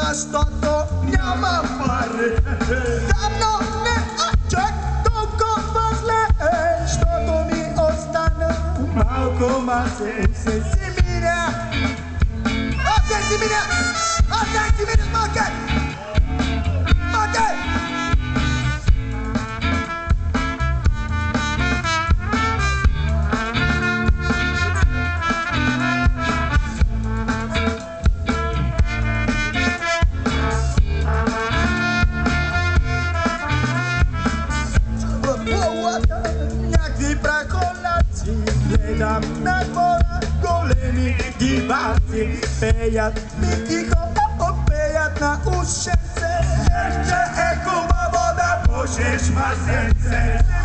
miasto to няма пари. Давно не чак толкова зле, щото ми остана малко масе. Осен си меня, осен си меня, осен си меня, макай! Макай! Някакви прахолаци, гледам на двора, големи диваци, пеят ми тихо, пеят на ушенце. Ще е хубаво да пушиш масенце.